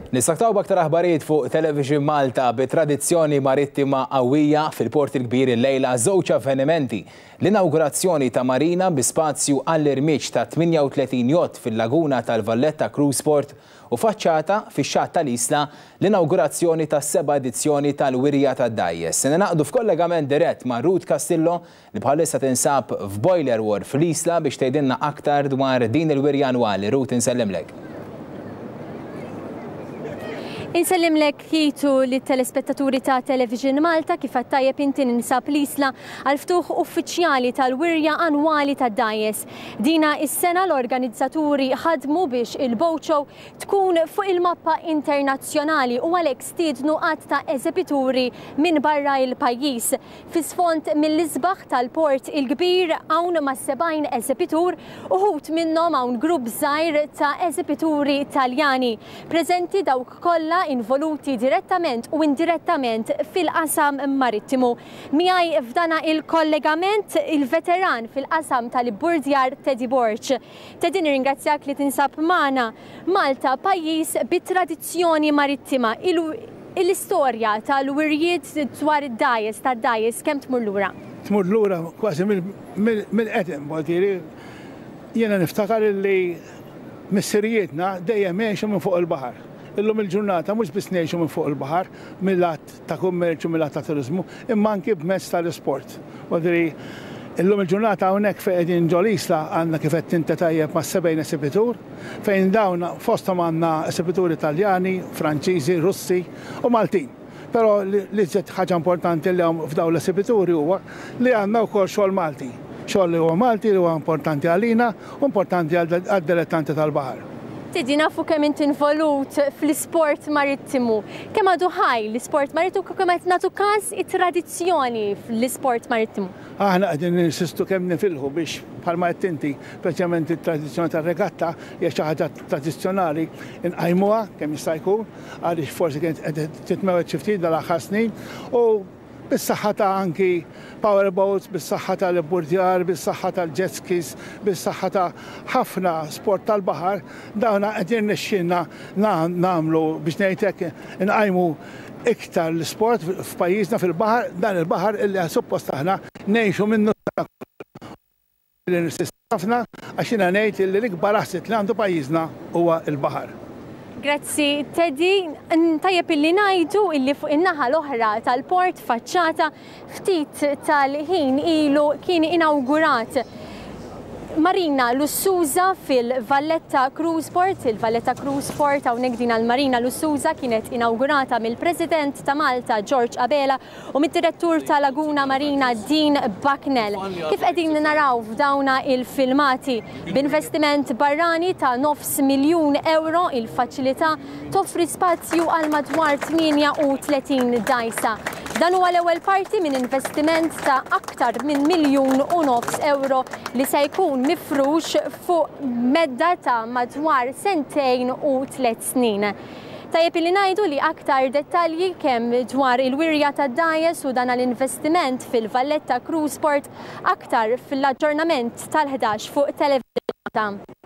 Nistaktaw b'aktar aħbarijiet fuq Television Malta bit-tradizzjoni marittima qawwija fil-Port il-Kbir illejla żewġ avvenimenti. L-inaugurazzjoni ta' marina bi spazju għall-irmiġ ta' 38 jott fil-laguna tal-Valletta Cruise Port u faċċata fix-xatt tal-Isla l-inaugurazzjoni tas-seba' edizzjoni tal-Wirja tad-Dajjes. Se naqdu f'kollegament dirett ma' Ruth Castillo li bħalissa tinsab f'Boiler Wharf fl-Isla biex tgħidilna aktar dwar din il-wirja annwali. Ruth, insellimlek. Insellimlek ħitu li telespettaturi ta' Television Malta kif tajjeb inti ninsab l-Isla għal ftuħ uffiċjali tal-Wirja Annwali tad-Dajjes. Dina is-sena l-organizzaturi ħadmu biex il-boat show tkun fuq il-mappa internazzjonali u għalhekk stiednu qatt ta' eżibituri minn barra il-pajjiż. Fi sfond mill-isbaħ tal-Port il-Kbir hawn ma' 70 eżibitur uħud minnhom hawn grupp żgħir ta' eżibituri Taljani. Preżenti dawk kollha involuti direttament u indirettament fil-qasam marittimu. Miegħi f'dana il-kollegament il-veteran fil-qasam tal-Burdjar Teddy Borch. Teddy, nirringrazzjak li tinsab magħna. Malta pajjiż bit-tradizzjoni marittima. Il-istorja tal-wirjiet dwar id-dajjes tad-dajjes kemm tmur lura? Tmur lura kważi mill-qedem, jiena niftakar li missirijietna dejjem għexu minn fuq il-baħar. Illum il-ġurnata mhux biss ngħixu minn fuq il-baħar mill-att ta' kummerċu mill-att ta' turizmu, imma anke b'mezz tal-isport. Illum il-ġurnata hawnhekk fejn qegħdin ġol Isla għandna kif qed inti tajjeb ma' 70 eżibitur, fejn dawn fosthom għandna eżibituri Taljani, Franċiżi, Russi u Maltin. Però li ħaġa importanti li hawn f'dawn l-eżibituri huwa li għandna wkoll xogħol Malti. Xogħol li huwa Malti li huwa importanti għalina u importanti għad-dilettanti tal-baħar. Teddy, nafu kemm inti involut fl-isport marittimu. Kemm għadu ħaj l-isport marittimu kemm qed nagħtu każ it-tradizzjoni fl-isport marittimu? Aħna qegħdin ninsistu kemm nifilħu biex bħalma qed inti, speċjalment it-tradizzjoni tar-regatta hija xi ħaġa tradizzjonali inqajmuha kemm jista' jkun għaliex forsi kienet qed titmewwed xi ftit dal-aħħar snin u bis-saħħa ta' anki powerboats, bis-saħħa tal-burdjar, bis-saħħa tal-jet skis, bis-saħħa ta' ħafna sport tal-baħar, dawna qed jirnexxinna nagħmlu biex ngħidlek inqajmu iktar l-sport f'pajjiżna fil-baħar, dan il-baħar illi suppost aħna ngħixu minnu ħafna għax jiena ngħid li l-ikbar asset li għandu pajjiżna huwa l-baħar. Grazzi, Teddy. Tajjeb illi ngħidu illi fuq in-naħa l-oħra tal-port faċċata ftit tal-ħin ilu kien inawgurat marina lussuża fil-Valletta Cruise Port. Il-Valletta Cruise Port hawnhekk din għall-marina lussuża kienet inawgurata mill-President ta' Malta George Abela u mid-Direttur ta' Laguna Marina Dean Bucknell. Kif qegħdin naraw f'dawna il-filmati b'investiment barrani ta' €9,000,000 il-faċilità toffri spazju għal madwar 38 dajsa. Dan huwa l-ewwel parti minn investiment ta' aktar minn €1,500,000 li se jkun mifrux fuq medda ta' madwar 2 u 3 snin. Tajjeb li ngħidu li aktar dettalji kemm dwar il-wirja tad-dajjes u dan l-investiment fil-Valletta Cruise Port aktar fil-aġġornament tal-11 fuq Television Malta.